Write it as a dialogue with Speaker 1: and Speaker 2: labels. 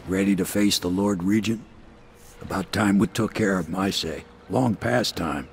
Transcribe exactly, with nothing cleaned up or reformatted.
Speaker 1: Ready to face the Lord Regent? About time we took care of my say. Long past time.